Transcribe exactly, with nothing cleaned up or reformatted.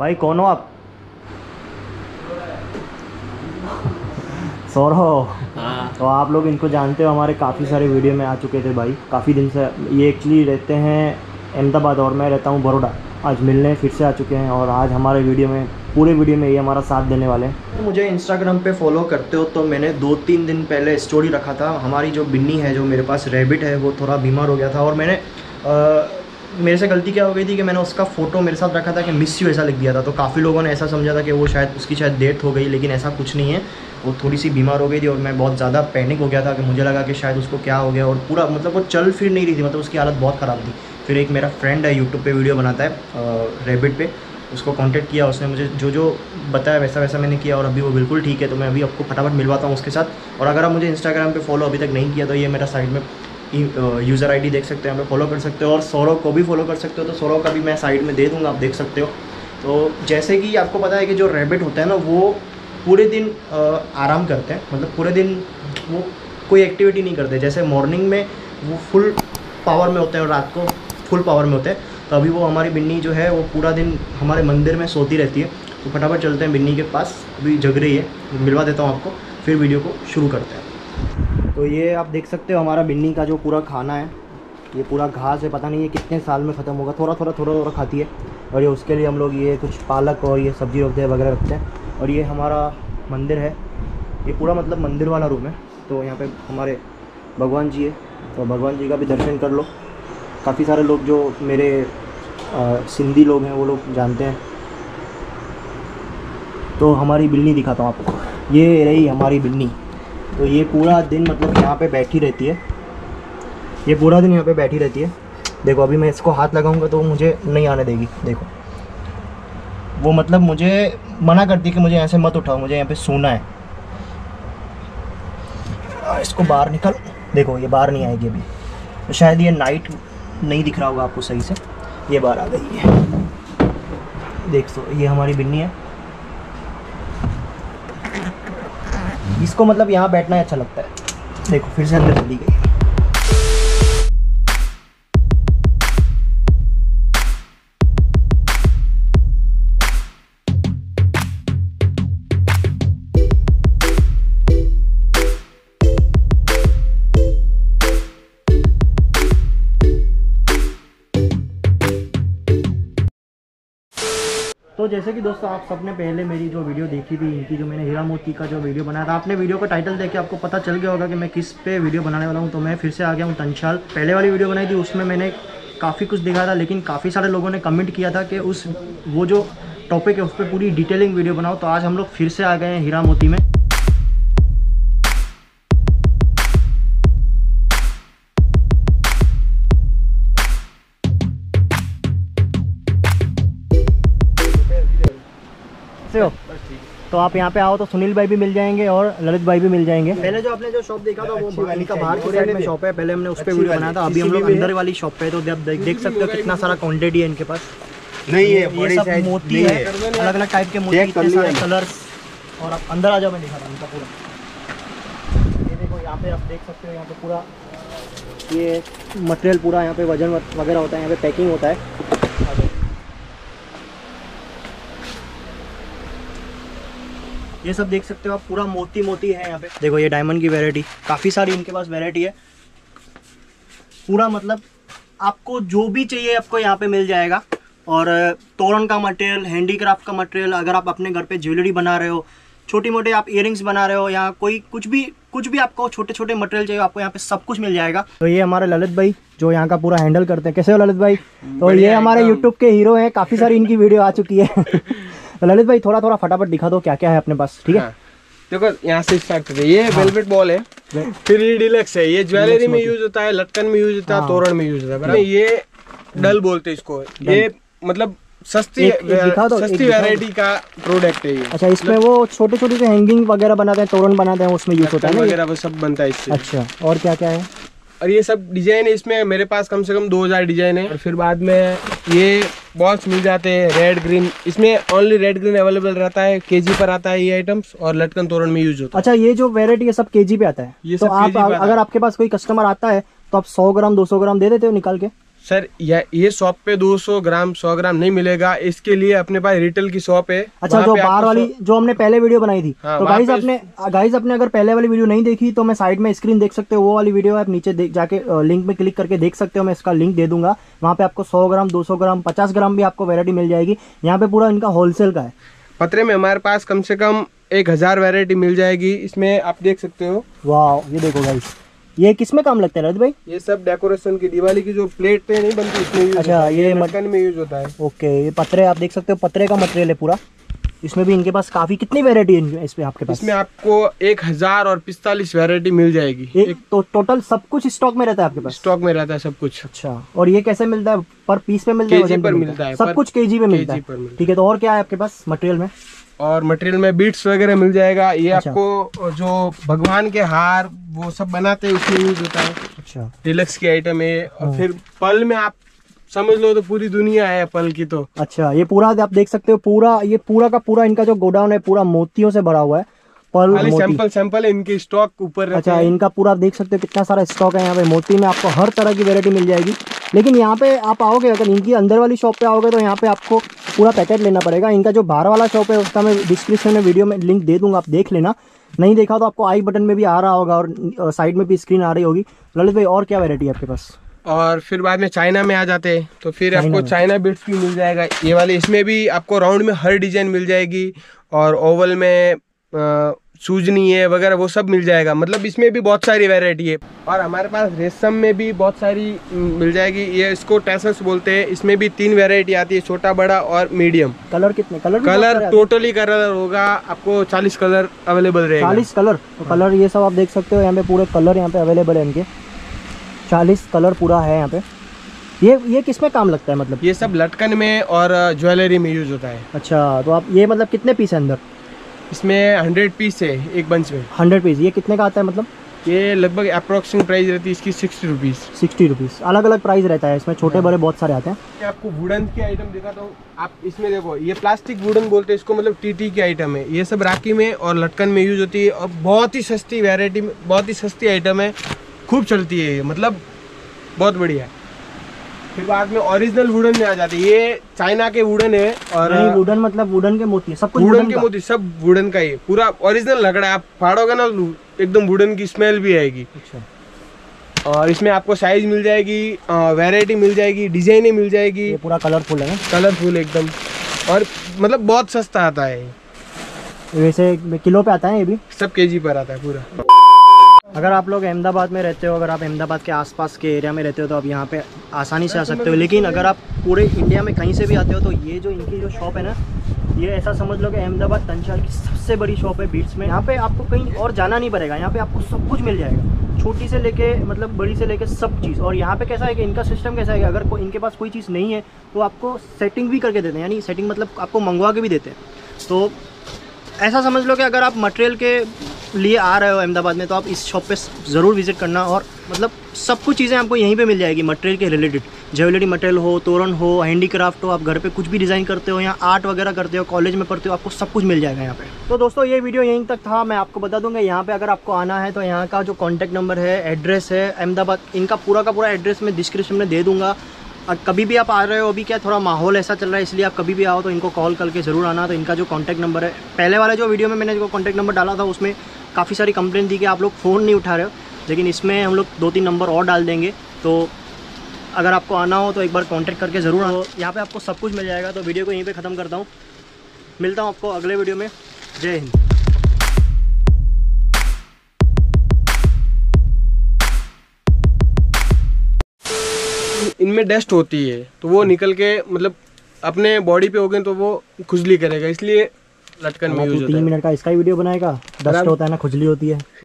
भाई कौन हो आप? सौरभ। हाँ। तो आप लोग इनको जानते हो, हमारे काफ़ी सारे वीडियो में आ चुके थे भाई, काफ़ी दिन से। ये एक्चुअली रहते हैं अहमदाबाद और मैं रहता हूँ बड़ौदा। आज मिलने फिर से आ चुके हैं और आज हमारे वीडियो में, पूरे वीडियो में ये हमारा साथ देने वाले हैं। तो मुझे इंस्टाग्राम पे फॉलो करते हो तो मैंने दो तीन दिन पहले स्टोरी रखा था। हमारी जो बिन्नी है, जो मेरे पास रैबिट है, वो थोड़ा बीमार हो गया था और मैंने आ, मेरे से गलती क्या हो गई थी कि मैंने उसका फ़ोटो मेरे साथ रखा था कि मिस यू ऐसा लिख दिया था। तो काफ़ी लोगों ने ऐसा समझा था कि वो शायद उसकी शायद डेथ हो गई, लेकिन ऐसा कुछ नहीं है। वो थोड़ी सी बीमार हो गई थी और मैं बहुत ज़्यादा पैनिक हो गया था कि मुझे लगा कि शायद उसको क्या हो गया, और पूरा मतलब वो चल फिर नहीं रही थी, मतलब उसकी हालत बहुत ख़राब थी। फिर एक मेरा फ्रेंड है, यूट्यूब पे वीडियो बनाता है रैबिट पे, उसको कांटेक्ट किया, उसने मुझे जो जो बताया वैसा वैसा मैंने किया और अभी वो बिल्कुल ठीक है। तो मैं अभी आपको फटाफट मिलवाता हूँ उसके साथ। और अगर आप मुझे इंस्टाग्राम पे फॉलो अभी तक नहीं किया तो ये मेरा साइड में यूज़र आईडी देख सकते हैं, यहाँ पे फॉलो कर सकते हो, और सौरव को भी फॉलो कर सकते हो। तो सौरव का भी मैं साइड में दे दूँगा, आप देख सकते हो। तो जैसे कि आपको पता है कि जो रैबिट होता है ना, वो पूरे दिन आराम करते हैं, मतलब पूरे दिन वो कोई एक्टिविटी नहीं करते। जैसे मॉर्निंग में वो फुल पावर में होते हैं और रात को फुल पावर में होते हैं। तो अभी वो हमारी बिन्नी जो है वो पूरा दिन हमारे मंदिर में सोती रहती है। तो फटाफट चलते हैं बिन्नी के पास, अभी जग रही है, मिलवा देता हूँ आपको, फिर वीडियो को शुरू करते हैं। तो ये आप देख सकते हो हमारा बिन्नी का जो पूरा खाना है, ये पूरा घास है, पता नहीं ये कितने साल में ख़त्म होगा, थोड़ा थोड़ा थोड़ा थोड़ा खाती है। और ये उसके लिए हम लोग ये कुछ पालक और ये सब्ज़ी रखते हैं वगैरह रखते हैं। और ये हमारा मंदिर है, ये पूरा मतलब मंदिर वाला रूम है। तो यहाँ पे हमारे भगवान जी है, तो भगवान जी का भी दर्शन कर लो। काफ़ी सारे लोग जो मेरे आ, सिंधी लोग हैं वो लोग जानते हैं। तो हमारी बिल्ली दिखाता हूँ आपको, ये रही हमारी बिल्ली। तो ये पूरा दिन मतलब यहाँ पे बैठी रहती है, ये पूरा दिन यहाँ पे बैठी रहती है। देखो अभी मैं इसको हाथ लगाऊंगा तो मुझे नहीं आने देगी। देखो वो मतलब मुझे मना करती है कि मुझे यहाँ से मत उठाओ, मुझे यहाँ पे सोना है। इसको बाहर निकल, देखो ये बाहर नहीं आएगी अभी। तो शायद ये नाइट नहीं दिख रहा होगा आपको सही से, ये बाहर आ गई है। देख सो ये हमारी बिन्नी है, इसको मतलब यहाँ बैठना अच्छा लगता है। देखो फिर से अंदर चली गई। तो जैसे कि दोस्तों आप सबने पहले मेरी जो वीडियो देखी थी, इनकी जो मैंने हीरा मोती का जो वीडियो बनाया था, आपने वीडियो का टाइटल देख के आपको पता चल गया होगा कि मैं किस पे वीडियो बनाने वाला हूं। तो मैं फिर से आ गया हूं तंशाल। पहले वाली वीडियो बनाई थी उसमें मैंने काफ़ी कुछ दिखाया था, लेकिन काफ़ी सारे लोगों ने कमेंट किया था कि उस वो जो टॉपिक है उस पर पूरी डिटेलिंग वीडियो बनाओ। तो आज हम लोग फिर से आ गए हैं हीरा मोती में। हो तो आप यहाँ पे आओ तो सुनील भाई भी मिल जाएंगे और ललित भाई भी मिल जाएंगे। पहले जो आपने जो शॉप देखा था वो इनका बाहर की साइड में शॉप है, पहले हमने उस पे वीडियो बनाया था। अभी हम लोग अंदर वाली शॉप पे, तो आप देख सकते हो कितना सारा क्वांटिटी है इनके पास। नहीं है, ये सब मोती है, अलग अलग टाइप के मोती, इतने सारे कलर्स। और आप अंदर आ जाओ, मैं दिखा रहा हूँ इनका पूरा। ये देखो यहाँ पे आप देख सकते हो, यहाँ पे पूरा ये मटेरियल पूरा यहाँ पे वजन वगैरह होता है, यहाँ पे पैकिंग होता है। ये सब देख सकते हो आप, पूरा मोती मोती है यहाँ पे। देखो ये डायमंड की वैरायटी, काफ़ी सारी इनके पास वैरायटी है। पूरा मतलब आपको जो भी चाहिए आपको यहाँ पे मिल जाएगा। और तोरण का मटेरियल, हैंडीक्राफ्ट का मटेरियल, अगर आप अपने घर पे ज्वेलरी बना रहे हो, छोटी मोटे आप इयरिंग्स बना रहे हो, या कोई कुछ भी कुछ भी आपको छोटे छोटे मटेरियल चाहिए, आपको यहाँ पे सब कुछ मिल जाएगा। तो ये हमारे ललित भाई जो यहाँ का पूरा हैंडल करते हैं। कैसे हो ललित भाई? तो ये हमारे यूट्यूब के हीरो हैं, काफ़ी सारी इनकी वीडियो आ चुकी है। तो ललित भाई थोड़ा थोड़ा फटाफट दिखा दो क्या क्या है अपने पास, ठीक है? हाँ। देखो यहाँ से स्टार्ट करते हैं। ये वेलवेट बॉल है, थ्री डिलक्स है। ये ज्वेलरी में यूज होता है, लटकन में यूज होता है, तोरण में यूज होता है। ये डल बोलते हैं इसको। ये मतलब सस्ती सस्ती वैरायटी का प्रोडक्ट है ये। अच्छा, इसमें वो छोटे छोटे से हैंगिंग वगैरह बनाते हैं, तोरण बनाते हैं, उसमें यूज होता है वगैरह, वो सब बनता है इससे। अच्छा, और क्या क्या है? और ये सब डिजाइन है इसमें, मेरे पास कम से कम दो हजार डिजाइन है। और फिर बाद में ये बॉल्स मिल जाते हैं रेड ग्रीन, इसमें ओनली रेड ग्रीन अवेलेबल रहता है। केजी पर आता है ये आइटम्स, और लटकन तोरण में यूज होता है। अच्छा, ये जो वैरायटी है सब केजी पे आता है? ये तो आप अगर आपके पास कोई कस्टमर आता है तो आप सौ ग्राम दो सौ ग्राम दे देते हो निकाल के? सर या ये शॉप पे दो सौ ग्राम सौ ग्राम नहीं मिलेगा, इसके लिए अपने पास रिटेल की शॉप है। अच्छा, जो बाहर वाली जो हमने पहले वीडियो बनाई थी, हाँ, तो गाइस अपने गाइस अपने अगर पहले वाली वीडियो नहीं देखी तो मैं साइड में स्क्रीन देख सकते हो, वो वाली वीडियो आप नीचे देख जाके लिंक में क्लिक करके देख सकते हो, मैं इसका लिंक दे दूंगा। वहाँ पे आपको सौ ग्राम दो सौ ग्राम पचास ग्राम भी आपको वेरायटी मिल जाएगी। यहाँ पे पूरा इनका होलसेल का है। पतरे में हमारे पास कम से कम एक हजार वेरायटी मिल जाएगी। इसमें आप देख सकते हो, वाह, ये देखो गाइस, ये किसमें काम लगता है रजत भाई? ये सब डेकोरेशन की, दिवाली की जो प्लेट पे नहीं बनती इसमें यूज। अच्छा, ये मटन में यूज होता है। ओके, ये पतरे आप देख सकते हो, पतरे का मटेरियल है पूरा। इसमें भी इनके पास काफी, कितनी वेरायटी है इसमें आपके पास? इसमें आपको एक हजार और पिस्तालीस वेरायटी मिल जाएगी। एक तो टोटल सब कुछ स्टॉक में रहता है आपके पास? स्टॉक में रहता है सब कुछ। अच्छा, और ये कैसे मिलता है? पर पीस पे मिलता है? केजी पर मिलता है, सब कुछ केजी पे मिलता है। ठीक है, तो और क्या है आपके पास मटेरियल में? और मटेरियल में बीट्स वगैरह मिल जाएगा। ये अच्छा। आपको जो भगवान के हार वो सब बनाते हैं उसमें यूज होता है। अच्छा, डिलक्स की आइटम है। और फिर पल में आप समझ लो तो पूरी दुनिया है पल की तो। अच्छा, ये पूरा आप देख सकते हो, पूरा ये पूरा का पूरा इनका जो गोडाउन है पूरा मोतियों से भरा हुआ है। पल सैंपल सैंपल इनके स्टॉक ऊपर। अच्छा, इनका पूरा आप देख सकते हो कितना सारा स्टॉक है यहाँ पे। मोती में आपको हर तरह की वेरायटी मिल जाएगी। लेकिन यहाँ पे आप आओगे, अगर इनकी अंदर वाली शॉप पे आओगे तो यहाँ पे आपको पूरा पैकेट लेना पड़ेगा। इनका जो बाहर वाला शॉप है उसका मैं डिस्क्रिप्शन में वीडियो में लिंक दे दूंगा, आप देख लेना। नहीं देखा तो आपको आई बटन में भी आ रहा होगा और साइड में भी स्क्रीन आ रही होगी। ललित भाई, और क्या वेरायटी है आपके पास? और फिर बाद में चाइना में आ जाते हैं तो फिर आपको चाइना बिट्स भी मिल जाएगा। ये वाले इसमें भी आपको राउंड में हर डिजाइन मिल जाएगी और ओवल में आ, सूजनी है वगैरह वो सब मिल जाएगा। मतलब इसमें भी बहुत सारी वैरायटी है। और हमारे पास रेशम में भी बहुत सारी मिल जाएगी। ये इसको टैसस बोलते हैं। इसमें भी तीन वैरायटी आती है, छोटा बड़ा और मीडियम। कलर कितने? कलर कलर टोटली कलर होगा आपको चालीस कलर अवेलेबल रहेगा। चालीस कलर? तो कलर ये सब आप देख सकते हो, यहाँ पे पूरे कलर यहाँ पे अवेलेबल है इनके। चालीस कलर पूरा है यहाँ पे। ये ये किस में काम लगता है? मतलब ये सब लटकन में और ज्वेलरी में यूज होता है। अच्छा, तो आप ये मतलब कितने पीस है अंदर? इसमें हंड्रेड पीस है एक बंच में। Hundred piece. ये कितने का आता है? मतलब ये लगभग अप्रोक्सीमेट प्राइस रहती है इसकी सिक्सटी रुपीज़। सिक्सटी रुपीज़ अलग अलग प्राइस रहता है इसमें, छोटे बड़े बहुत सारे आते हैं। मैं आपको वुडन की आइटम दिखाता हूँ। आप इसमें देखो, ये प्लास्टिक वुडन बोलते हैं इसको, मतलब टीटी की आइटम है। ये सब राखी में और लटकन में यूज होती है और बहुत ही सस्ती वैरायटी में, बहुत ही सस्ती आइटम है, खूब चलती है ये, मतलब बहुत बढ़िया है। फिर बाद में ओरिजिनल वुडन में आ जाती है। ये चाइना के वुडन है। और वुडन मतलब वुडन के मोती, सब कुछ वुडन के मोती, सब वुडन का ही पूरा ओरिजिनल लकड़ा है। आप फाड़ोगे ना एकदम वुडन की स्मेल भी आएगी। अच्छा, और इसमें आपको साइज मिल जाएगी, वैरायटी मिल जाएगी, डिजाइने मिल जाएगी। ये पूरा कलरफुल है, कलरफुल एकदम। और मतलब बहुत सस्ता आता है। वैसे किलो पे आता है ये भी? सब केजी पर आता है पूरा। अगर आप लोग अहमदाबाद में रहते हो, अगर आप अहमदाबाद के आसपास के एरिया में रहते हो तो आप यहाँ पे आसानी से आ सकते हो। लेकिन अगर आप पूरे इंडिया में कहीं से भी आते हो तो ये जो इनकी जो शॉप है ना, ये ऐसा समझ लो कि अहमदाबाद तंशाल की सबसे बड़ी शॉप है बीट्स में। यहाँ पे आपको कहीं और जाना नहीं पड़ेगा, यहाँ पे आपको सब कुछ मिल जाएगा, छोटी से लेके मतलब बड़ी से लेके सब चीज़। और यहाँ पे कैसा है कि इनका सिस्टम कैसा है कि अगर इनके पास कोई चीज़ नहीं है तो आपको सेटिंग भी करके देते हैं, यानी सेटिंग मतलब आपको मंगवा के भी देते हैं। तो ऐसा समझ लो कि अगर आप मटेरियल के लिए आ रहे हो अहमदाबाद में तो आप इस शॉप पे ज़रूर विज़िट करना। और मतलब सब कुछ चीज़ें आपको यहीं पे मिल जाएगी मटेरियल के रिलेटेड। ज्वेलरी मटेरियल हो, तोरण हो, हैंडीक्राफ्ट हो, आप घर पे कुछ भी डिज़ाइन करते हो या आर्ट वगैरह करते हो, कॉलेज में पढ़ते हो, आपको सब कुछ मिल जाएगा यहाँ पे। तो दोस्तों ये वीडियो यहीं तक था। मैं आपको बता दूंगा यहाँ पे अगर आपको आना है तो यहाँ का जो कॉन्टैक्ट नंबर है, एड्रेस है अहमदाबाद, इनका पूरा का पूरा एड्रेस मैं डिस्क्रिप्शन में दे दूँगा। और कभी भी आप आ रहे हो, अभी क्या थोड़ा माहौल ऐसा चल रहा है इसलिए आप कभी भी आओ तो इनको कॉल करके ज़रूर आना। तो इनका जो कॉन्टैक्ट नंबर है, पहले वाले जो वीडियो में मैंने जो कॉन्टैक्ट नंबर डाला था उसमें काफ़ी सारी कंप्लेंट दी कि आप लोग फ़ोन नहीं उठा रहे हो, लेकिन इसमें हम लोग दो तीन नंबर और डाल देंगे। तो अगर आपको आना हो तो एक बार कॉन्टैक्ट करके ज़रूर आओ। यहाँ पर आपको सब कुछ मिल जाएगा। तो वीडियो को यहीं पर ख़त्म करता हूँ, मिलता हूँ आपको अगले वीडियो में। जय हिंद। इनमें डस्ट होती है तो वो निकल के मतलब अपने बॉडी पे हो गए तो वो खुजली करेगा, इसलिए लटकन में यूज होता है। तीन मिनट का इसका ही वीडियो बनाएगा, डस्ट होता है ना, खुजली होती है।